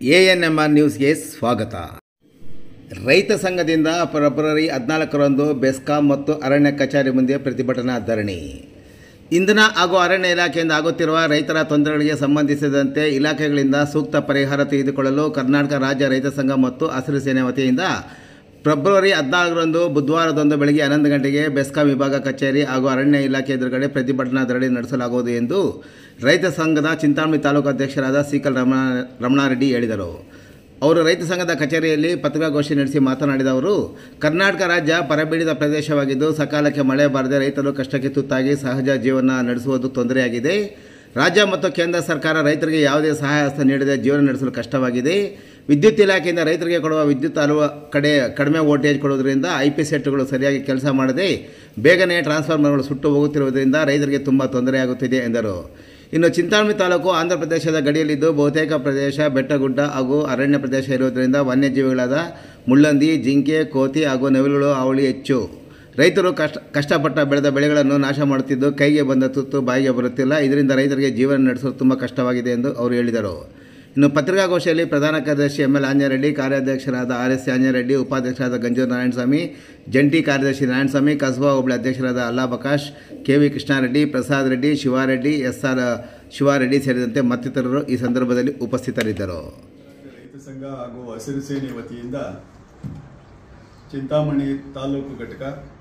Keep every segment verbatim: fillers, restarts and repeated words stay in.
A N M R ನ್ಯೂಸ್ಗೆ ಸ್ವಾಗತ. ರೈತ ಸಂಘದಿಂದ ಫೆಬ್ರವರಿ ಹದಿನಾಲ್ಕರಂದು ಬೆಸ್ಕಾಂ ಮತ್ತು ಅರಣ್ಯ ಕಚೇರಿ ಮುಂದೆ ಪ್ರತಿಭಟನಾ ಧರಣಿ. ಇಂಧನ ಹಾಗೂ ಅರಣ್ಯ ಇಲಾಖೆಯಿಂದ ಆಗುತ್ತಿರುವ ರೈತರ ತೊಂದರೆಗಳಿಗೆ ಸಂಬಂಧಿಸಿದಂತೆ ಇಲಾಖೆಗಳಿಂದ ಸೂಕ್ತ ಪರಿಹಾರ ತೆಗೆದುಕೊಳ್ಳಲು ಕರ್ನಾಟಕ ರಾಜ್ಯ ರೈತ ಸಂಘ ಮತ್ತು ಹಸಿರು ಸೇನೆ ವತಿಯಿಂದ ಫೆಬ್ರವರಿ ಹದಿನಾಲ್ಕರಂದು ಬುಧವಾರದಂದು ಬೆಳಗ್ಗೆ ಹನ್ನೊಂದು ಗಂಟೆಗೆ ಬೆಸ್ಕಾಂ ವಿಭಾಗ ಕಚೇರಿ ಹಾಗೂ ಅರಣ್ಯ ಇಲಾಖೆ ಎದುರುಗಡೆ ಪ್ರತಿಭಟನಾ ಧರಣಿ ನಡೆಸಲಾಗುವುದು ಎಂದು ರೈತ ಸಂಘದ ಚಿಂತಾಮಣಿ ತಾಲೂಕು ಅಧ್ಯಕ್ಷರಾದ ಸಿಕಲ್ ರಮಣ ರಮಣಾರೆಡ್ಡಿ ಹೇಳಿದರು. ಅವರು ರೈತ ಸಂಘದ ಕಚೇರಿಯಲ್ಲಿ ಪತ್ರಿಕಾಗೋಷ್ಠಿ ನಡೆಸಿ ಮಾತನಾಡಿದ ಅವರು, ಕರ್ನಾಟಕ ರಾಜ್ಯ ಬರಪೀಡಿತ ಪ್ರದೇಶವಾಗಿದ್ದು ಸಕಾಲಕ್ಕೆ ಮಳೆ ಬಾರದೆ ರೈತರು ಕಷ್ಟಕ್ಕೆ ತುತ್ತಾಗಿ ಸಹಜ ಜೀವನ ನಡೆಸುವುದು ತೊಂದರೆಯಾಗಿದೆ. ರಾಜ್ಯ ಮತ್ತು ಕೇಂದ್ರ ಸರ್ಕಾರ ರೈತರಿಗೆ ಯಾವುದೇ ಸಹಾಯ ಹಸ್ತ ನೀಡದೆ ಜೀವನ ನಡೆಸಲು ಕಷ್ಟವಾಗಿದೆ. ವಿದ್ಯುತ್ ಇಲಾಖೆಯಿಂದ ರೈತರಿಗೆ ಕೊಡುವ ವಿದ್ಯುತ್ ಹಲವು ಕಡೆ ಕಡಿಮೆ ವೋಲ್ಟೇಜ್ ಕೊಡುವುದರಿಂದ ಐ ಪಿ ಸೆಟ್ಗಳು ಸರಿಯಾಗಿ ಕೆಲಸ ಮಾಡದೆ ಬೇಗನೆ ಟ್ರಾನ್ಸ್ಫಾರ್ಮರ್ಗಳು ಸುಟ್ಟು ಹೋಗುತ್ತಿರುವುದರಿಂದ ರೈತರಿಗೆ ತುಂಬ ತೊಂದರೆಯಾಗುತ್ತಿದೆ ಎಂದರು. ಇನ್ನು ಚಿಂತಾಮಣಿ ತಾಲೂಕು ಆಂಧ್ರ ಪ್ರದೇಶದ ಗಡಿಯಲ್ಲಿದ್ದು ಬಹುತೇಕ ಪ್ರದೇಶ ಬೆಟ್ಟಗುಡ್ಡ ಹಾಗೂ ಅರಣ್ಯ ಪ್ರದೇಶ ಇರುವುದರಿಂದ ವನ್ಯಜೀವಿಗಳಾದ ಮುಳ್ಳಂದಿ, ಜಿಂಕೆ, ಕೋತಿ ಹಾಗೂ ನವಿಲುಗಳು ಹಾವಳಿ ಹೆಚ್ಚು. ರೈತರು ಕಷ್ಟ ಕಷ್ಟಪಟ್ಟ ಬೆಳೆದ ಬೆಳೆಗಳನ್ನು ನಾಶ ಮಾಡುತ್ತಿದ್ದು ಕೈಗೆ ಬಂದ ತುತ್ತು ಬಾಯಿಗೆ ಬರುತ್ತಿಲ್ಲ. ಇದರಿಂದ ರೈತರಿಗೆ ಜೀವನ ನಡೆಸಲು ತುಂಬ ಕಷ್ಟವಾಗಿದೆ ಎಂದು ಅವರು ಹೇಳಿದರು. ಇನ್ನು ಪತ್ರಿಕಾಗೋಷ್ಠಿಯಲ್ಲಿ ಪ್ರಧಾನ ಕಾರ್ಯದರ್ಶಿ ಎಂ ಎಲ್ ಆಂಜನೇಯರೆಡ್ಡಿ, ಕಾರ್ಯಾಧ್ಯಕ್ಷರಾದ ಆರ್ ಎಸ್ ಆಂಜನೇಯರೆಡ್ಡಿ, ಉಪಾಧ್ಯಕ್ಷರಾದ ಗಂಜೂರು ನಾರಾಯಣಸ್ವಾಮಿ, ಜಂಟಿ ಕಾರ್ಯದರ್ಶಿ ನಾರಾಯಣಸ್ವಾಮಿ, ಕಸಬಾ ಹೋಬಳಿ ಅಧ್ಯಕ್ಷರಾದ Alla Bakash, K V Krishnareddy, Prasad Reddy, Shivareddy, S R Shivareddy ಸೇರಿದಂತೆ ಮತ್ತಿತರರು ಈ ಸಂದರ್ಭದಲ್ಲಿ ಉಪಸ್ಥಿತರಿದ್ದರು. ರೈತ ಸಂಘ ಹಾಗೂ ಹಸಿರು ಸೇನೆ ವತಿಯಿಂದ ಚಿಂತಾಮಣಿ ತಾಲೂಕು ಘಟಕ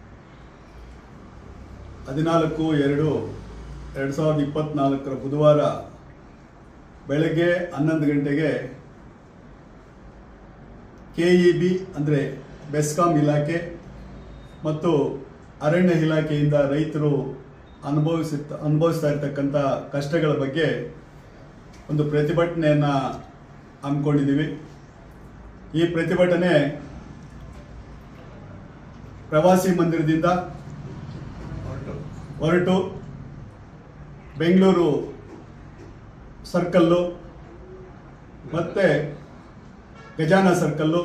ಹದಿನಾಲ್ಕು ಎರಡು ಎರಡು ಸಾವಿರದ ಇಪ್ಪತ್ನಾಲ್ಕರ ಬುಧವಾರ ಬೆಳಗ್ಗೆ ಹನ್ನೊಂದು ಗಂಟೆಗೆ ಕೆ ಇ ಬಿ ಅಂದರೆ ಬೆಸ್ಕಾಂ ಇಲಾಖೆ ಮತ್ತು ಅರಣ್ಯ ಇಲಾಖೆಯಿಂದ ರೈತರು ಅನುಭವಿಸ ಅನುಭವಿಸ್ತಾ ಇರ್ತಕ್ಕಂಥ ಕಷ್ಟಗಳ ಬಗ್ಗೆ ಒಂದು ಪ್ರತಿಭಟನೆಯನ್ನು ಹಮ್ಮಿಕೊಂಡಿದ್ದೀವಿ. ಈ ಪ್ರತಿಭಟನೆ ಪ್ರವಾಸಿ ಮಂದಿರದಿಂದ ಹೊರಟು ಬೆಂಗಳೂರು ಸರ್ಕಲ್ಲು ಮತ್ತು ಗಜಾನ ಸರ್ಕಲ್ಲು,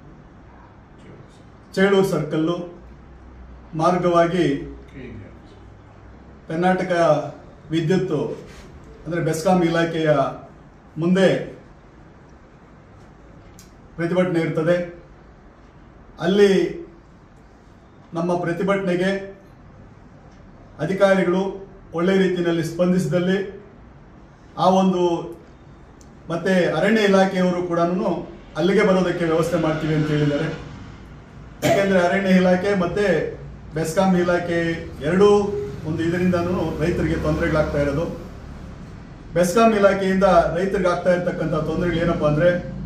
ಚೇಳೂರು ಸರ್ಕಲ್ಲು ಮಾರ್ಗವಾಗಿ ಕರ್ನಾಟಕ ವಿದ್ಯುತ್ ಅಂದರೆ ಬೆಸ್ಕಾಂ ಇಲಾಖೆಯ ಮುಂದೆ ಪ್ರತಿಭಟನೆ ಇರ್ತದೆ. ಅಲ್ಲಿ ನಮ್ಮ ಪ್ರತಿಭಟನೆಗೆ ಅಧಿಕಾರಿಗಳು ಒಳ್ಳೆ ರೀತಿಯಲ್ಲಿ ಸ್ಪಂದಿಸಿದಲ್ಲಿ ಆ ಒಂದು ಮತ್ತೆ ಅರಣ್ಯ ಇಲಾಖೆಯವರು ಕೂಡ ಅಲ್ಲಿಗೆ ಬರೋದಕ್ಕೆ ವ್ಯವಸ್ಥೆ ಮಾಡ್ತೀವಿ ಅಂತ ಹೇಳಿದ್ದಾರೆ. ಯಾಕೆಂದರೆ ಅರಣ್ಯ ಇಲಾಖೆ ಮತ್ತು ಬೆಸ್ಕಾಂ ಇಲಾಖೆ ಎರಡೂ ಒಂದು ಇದರಿಂದನೂ ರೈತರಿಗೆ ತೊಂದರೆಗಳಾಗ್ತಾ ಇರೋದು. ಬೆಸ್ಕಾಂ ಇಲಾಖೆಯಿಂದ ರೈತರಿಗೆ ಆಗ್ತಾ ಇರ್ತಕ್ಕಂಥ ತೊಂದರೆಗಳು ಏನಪ್ಪ ಅಂದರೆ,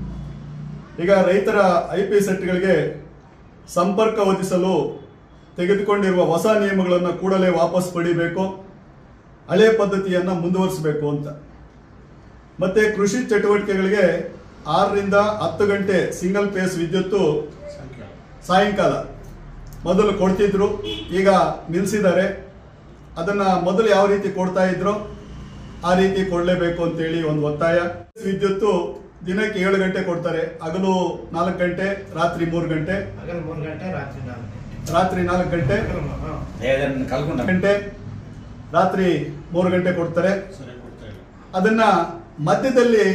ಈಗ ರೈತರ ಐ ಪಿ ಸೆಟ್ಗಳಿಗೆ ಸಂಪರ್ಕ ಹೊಂದಿಸಲು ತೆಗೆದುಕೊಂಡಿರುವ ಹೊಸ ನಿಯಮಗಳನ್ನು ಕೂಡಲೇ ವಾಪಸ್ ಪಡಿಬೇಕು, ಹಳೆ ಪದ್ಧತಿಯನ್ನು ಮುಂದುವರಿಸಬೇಕು ಅಂತ. ಮತ್ತೆ ಕೃಷಿ ಚಟುವಟಿಕೆಗಳಿಗೆ ಆರರಿಂದ ಹತ್ತು ಗಂಟೆ ಸಿಂಗಲ್ ಫೇಸ್ ವಿದ್ಯುತ್ತು ಸಾಯಂಕಾಲ ಮೊದಲು ಕೊಡ್ತಿದ್ರು, ಈಗ ನಿಲ್ಲಿಸಿದ್ದಾರೆ. ಅದನ್ನು ಮೊದಲು ಯಾವ ರೀತಿ ಕೊಡ್ತಾ ಇದ್ರು ಆ ರೀತಿ ಕೊಡಲೇಬೇಕು ಅಂತೇಳಿ ಒಂದು ಒತ್ತಾಯ. ವಿದ್ಯುತ್ತು ದಿನಕ್ಕೆ ಏಳು ಗಂಟೆ ಕೊಡ್ತಾರೆ, ಹಗಲು ನಾಲ್ಕು ಗಂಟೆ, ರಾತ್ರಿ ಮೂರು ಗಂಟೆ, ರಾತ್ರಿ ನಾಲ್ಕು ಗಂಟೆ ಗಂಟೆ ರಾತ್ರಿ ಮೂರು ಗಂಟೆ ಕೊಡ್ತಾರೆ. ಅದನ್ನ ಮಧ್ಯದಲ್ಲಿ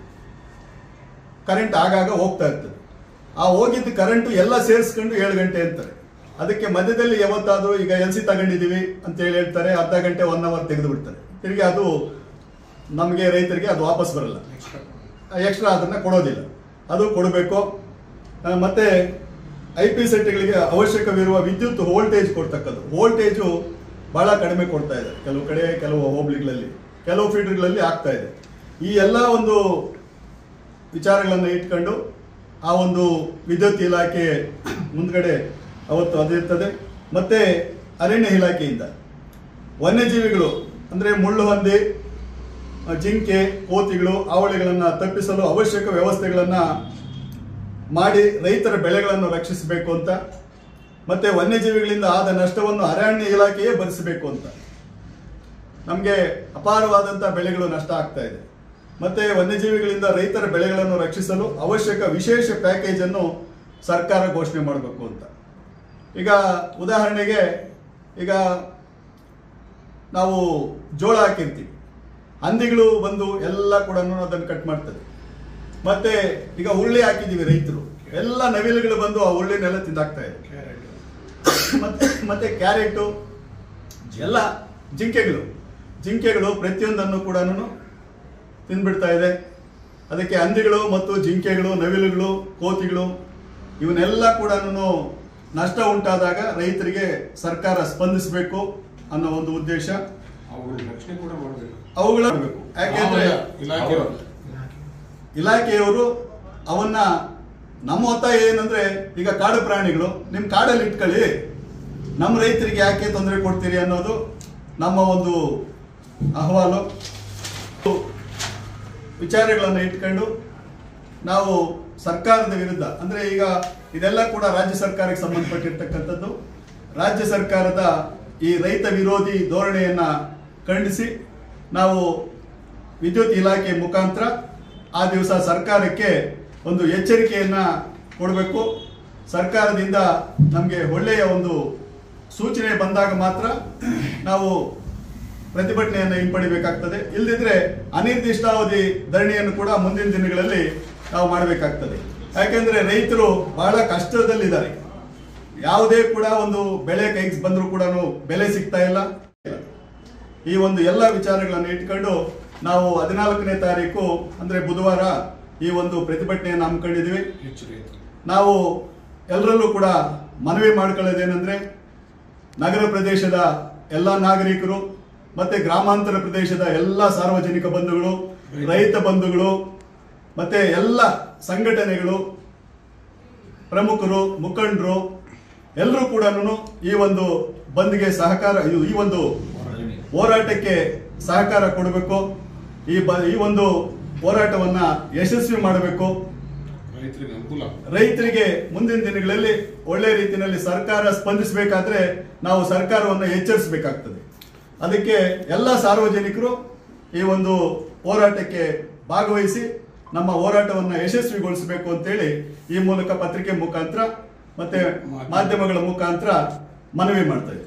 ಕರೆಂಟ್ ಆಗಾಗ ಹೋಗ್ತಾ ಇರ್ತದೆ. ಆ ಹೋಗಿದ್ದ ಕರೆಂಟು ಎಲ್ಲ ಸೇರಿಸ್ಕೊಂಡು ಏಳು ಗಂಟೆ ಅಂತಾರೆ. ಅದಕ್ಕೆ ಮಧ್ಯದಲ್ಲಿ ಯಾವತ್ತಾದ್ರೂ ಈಗ ಎಲ್ ಸಿ ತಗೊಂಡಿದ್ದೀವಿ ಅಂತ ಹೇಳಿ ಹೇಳ್ತಾರೆ, ಅರ್ಧ ಗಂಟೆ ಒನ್ ಅವರ್ ತೆಗೆದು ಬಿಡ್ತಾರೆ. ತಿರುಗಿ ಅದು ನಮಗೆ ರೈತರಿಗೆ ಅದು ವಾಪಸ್ ಬರಲ್ಲ, ಎಕ್ಸ್ಟ್ರಾ ಅದನ್ನ ಕೊಡೋದಿಲ್ಲ, ಅದು ಕೊಡಬೇಕು. ಮತ್ತೆ ಐ ಪಿ ಸೆಟ್ಗಳಿಗೆ ಅವಶ್ಯಕವಿರುವ ವಿದ್ಯುತ್ ವೋಲ್ಟೇಜ್ ಕೊಡ್ತಕ್ಕದ್ದು, ವೋಲ್ಟೇಜು ಬಹಳ ಕಡಿಮೆ ಕೊಡ್ತಾ ಇದೆ ಕೆಲವು ಕಡೆ, ಕೆಲವು ಹೋಬಳಿಗಳಲ್ಲಿ, ಕೆಲವು ಫೀಡರ್ಗಳಲ್ಲಿ ಆಗ್ತಾ ಇದೆ. ಈ ಎಲ್ಲ ಒಂದು ವಿಚಾರಗಳನ್ನು ಇಟ್ಕೊಂಡು ಆ ಒಂದು ವಿದ್ಯುತ್ ಇಲಾಖೆ ಮುಂದ್ಗಡೆ ಅವತ್ತು ಅದಿರ್ತದೆ. ಮತ್ತೆ ಅರಣ್ಯ ಇಲಾಖೆಯಿಂದ ವನ್ಯಜೀವಿಗಳು ಅಂದರೆ ಮುಳ್ಳು ಹಂದಿ, ಜಿಂಕೆ, ಕೋತಿಗಳು, ಹಾವಳಿಗಳನ್ನು ತಪ್ಪಿಸಲು ಅವಶ್ಯಕ ವ್ಯವಸ್ಥೆಗಳನ್ನು ಮಾಡಿ ರೈತರ ಬೆಳೆಗಳನ್ನು ರಕ್ಷಿಸಬೇಕು ಅಂತ, ಮತ್ತೆ ವನ್ಯಜೀವಿಗಳಿಂದ ಆದ ನಷ್ಟವನ್ನು ಅರಣ್ಯ ಇಲಾಖೆಯೇ ಭರಿಸಬೇಕು ಅಂತ. ನಮಗೆ ಅಪಾರವಾದಂಥ ಬೆಳೆಗಳು ನಷ್ಟ ಆಗ್ತಾ ಇದೆ. ಮತ್ತೆ ವನ್ಯಜೀವಿಗಳಿಂದ ರೈತರ ಬೆಳೆಗಳನ್ನು ರಕ್ಷಿಸಲು ಅವಶ್ಯಕ ವಿಶೇಷ ಪ್ಯಾಕೇಜ್ ಅನ್ನು ಸರ್ಕಾರ ಘೋಷಣೆ ಮಾಡಬೇಕು ಅಂತ. ಈಗ ಉದಾಹರಣೆಗೆ, ಈಗ ನಾವು ಜೋಳ ಹಾಕಿರ್ತೀವಿ, ಹಂದಿಗಳು ಬಂದು ಎಲ್ಲ ಕೂಡ ಅದನ್ನು ಕಟ್ ಮಾಡ್ತದೆ. ಮತ್ತೆ ಈಗ ಉಳ್ಳಿ ಹಾಕಿದೀವಿ ರೈತರು, ಎಲ್ಲ ನವಿಲುಗಳು ಬಂದು ಆ ಉಳ್ಳಿನೆಲ್ಲ ತಿಂದಾಕ್ತಾ ಇದೆ. ಮತ್ತೆ ಮತ್ತೆ ಕ್ಯಾರೆಟು ಎಲ್ಲ ಜಿಂಕೆಗಳು ಜಿಂಕೆಗಳು ಪ್ರತಿಯೊಂದನ್ನು ಕೂಡ ತಿಂದ್ಬಿಡ್ತಾ ಇದೆ. ಅದಕ್ಕೆ ಹಂದಿಗಳು ಮತ್ತು ಜಿಂಕೆಗಳು, ನವಿಲುಗಳು, ಕೋತಿಗಳು ಇವನ್ನೆಲ್ಲ ಕೂಡ ನಷ್ಟ ಉಂಟಾದಾಗ ರೈತರಿಗೆ ಸರ್ಕಾರ ಸ್ಪಂದಿಸಬೇಕು ಅನ್ನೋ ಒಂದು ಉದ್ದೇಶ. ಅವುಗಳ ಯಾಕೆಂದ್ರೆ ಇಲಾಖೆಯವರು ಅವನ್ನ, ನಮ್ಮ ಒತ್ತಾಯ ಏನಂದ್ರೆ, ಈಗ ಕಾಡು ಪ್ರಾಣಿಗಳು ನಿಮ್ ಕಾಡಲ್ಲಿ ಇಟ್ಕೊಳ್ಳಿ, ನಮ್ಮ ರೈತರಿಗೆ ಯಾಕೆ ತೊಂದರೆ ಕೊಡ್ತೀರಿ ಅನ್ನೋದು ನಮ್ಮ ಒಂದು ಅಹವಾಲು. ವಿಚಾರಗಳನ್ನು ಇಟ್ಕೊಂಡು ನಾವು ಸರ್ಕಾರದ ವಿರುದ್ಧ, ಅಂದ್ರೆ ಈಗ ಇದೆಲ್ಲ ಕೂಡ ರಾಜ್ಯ ಸರ್ಕಾರಕ್ಕೆ ಸಂಬಂಧಪಟ್ಟಿರ್ತಕ್ಕಂಥದ್ದು. ರಾಜ್ಯ ಸರ್ಕಾರದ ಈ ರೈತ ವಿರೋಧಿ ಧೋರಣೆಯನ್ನ ಖಂಡಿಸಿ ನಾವು ವಿದ್ಯುತ್ ಇಲಾಖೆ ಮುಖಾಂತರ ಆ ದಿವಸ ಸರ್ಕಾರಕ್ಕೆ ಒಂದು ಎಚ್ಚರಿಕೆಯನ್ನ ಕೊಡಬೇಕು. ಸರ್ಕಾರದಿಂದ ನಮಗೆ ಒಳ್ಳೆಯ ಒಂದು ಸೂಚನೆ ಬಂದಾಗ ಮಾತ್ರ ನಾವು ಪ್ರತಿಭಟನೆಯನ್ನು ಹಿಂಪಡಿಬೇಕಾಗ್ತದೆ. ಇಲ್ಲದಿದ್ರೆ ಅನಿರ್ದಿಷ್ಟಾವಧಿ ಧರಣಿಯನ್ನು ಕೂಡ ಮುಂದಿನ ದಿನಗಳಲ್ಲಿ ನಾವು ಮಾಡಬೇಕಾಗ್ತದೆ. ಯಾಕೆಂದ್ರೆ ರೈತರು ಬಹಳ ಕಷ್ಟದಲ್ಲಿದ್ದಾರೆ. ಯಾವುದೇ ಕೂಡ ಒಂದು ಬೆಳೆ ಕೈಗೆ ಬಂದರೂ ಕೂಡ ಬೆಲೆ ಸಿಗ್ತಾ ಇಲ್ಲ. ಈ ಒಂದು ಎಲ್ಲ ವಿಚಾರಗಳನ್ನು ಇಟ್ಕೊಂಡು ನಾವು ಹದಿನಾಲ್ಕನೇ ತಾರೀಕು ಅಂದ್ರೆ ಬುಧವಾರ ಈ ಒಂದು ಪ್ರತಿಭಟನೆಯನ್ನು ಹಮ್ಮಿಕೊಂಡಿದ್ವಿ. ನಾವು ಎಲ್ಲರಲ್ಲೂ ಕೂಡ ಮನವಿ ಮಾಡ್ಕೊಳ್ಳೋದೇನೆಂದ್ರೆ, ನಗರ ಪ್ರದೇಶದ ಎಲ್ಲ ನಾಗರಿಕರು ಮತ್ತೆ ಗ್ರಾಮಾಂತರ ಪ್ರದೇಶದ ಎಲ್ಲ ಸಾರ್ವಜನಿಕ ಬಂಧುಗಳು, ರೈತ ಬಂಧುಗಳು ಮತ್ತೆ ಎಲ್ಲ ಸಂಘಟನೆಗಳು, ಪ್ರಮುಖರು, ಮುಖಂಡರು ಎಲ್ಲರೂ ಕೂಡ ಈ ಒಂದು ಬಂದ್ಗೆ ಸಹಕಾರ, ಈ ಒಂದು ಹೋರಾಟಕ್ಕೆ ಸಹಕಾರ ಕೊಡಬೇಕು. ಈ ಈ ಒಂದು ಹೋರಾಟವನ್ನ ಯಶಸ್ವಿ ಮಾಡಬೇಕು. ರೈತರಿಗೆ ಮುಂದಿನ ದಿನಗಳಲ್ಲಿ ಒಳ್ಳೆ ರೀತಿಯಲ್ಲಿ ಸರ್ಕಾರ ಸ್ಪಂದಿಸಬೇಕಾದ್ರೆ ನಾವು ಸರ್ಕಾರವನ್ನು ಎಚ್ಚರಿಸಬೇಕಾಗ್ತದೆ. ಅದಕ್ಕೆ ಎಲ್ಲ ಸಾರ್ವಜನಿಕರು ಈ ಒಂದು ಹೋರಾಟಕ್ಕೆ ಭಾಗವಹಿಸಿ ನಮ್ಮ ಹೋರಾಟವನ್ನು ಯಶಸ್ವಿಗೊಳಿಸಬೇಕು ಅಂತೇಳಿ ಈ ಮೂಲಕ ಪತ್ರಿಕೆ ಮುಖಾಂತರ ಮತ್ತೆ ಮಾಧ್ಯಮಗಳ ಮುಖಾಂತರ ಮನವಿ ಮಾಡ್ತಾ ಇದ್ದೀವಿ.